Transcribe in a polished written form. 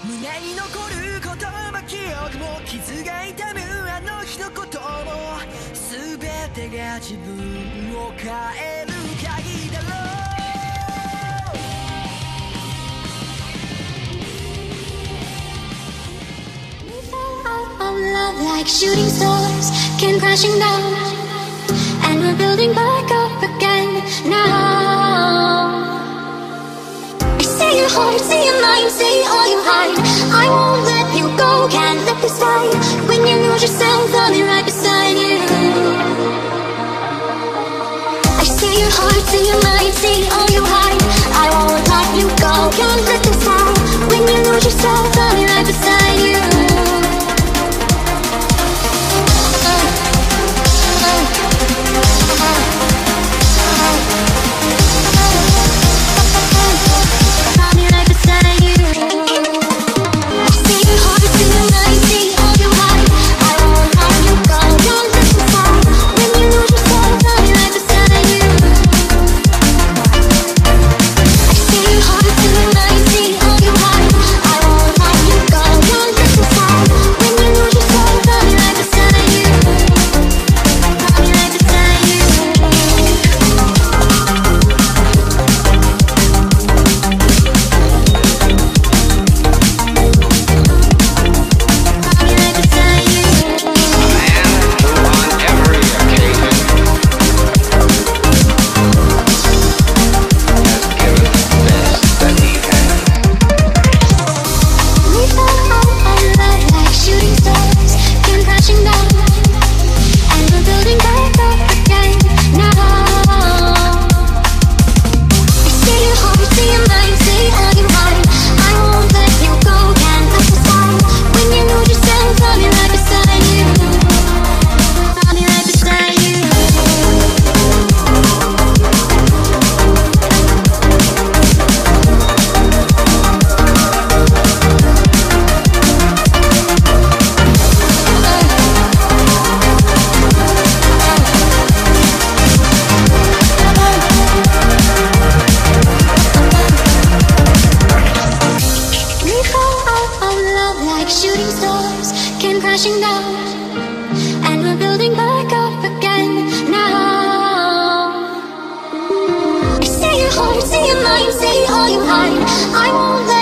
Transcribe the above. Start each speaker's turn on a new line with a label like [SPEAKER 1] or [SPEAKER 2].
[SPEAKER 1] 胸に残る言葉記憶も傷が痛むあの日のことも全てが自分を変える鍵だろう。
[SPEAKER 2] We fell out of love like shooting stars came crashing down, and we're building back up again now. See your heart, see your mind, see all you hide. I won't let you go, can't let this fight. When you lose yourself, I'll be right beside you. I see your heart, see your mind, see all you hide. I won't let you go, can't let this fight. When you lose yourself, I'll be right beside you. Shooting stars came crashing down, and we're building back up again now. I see your heart, see your mind, see all you hide. I won't let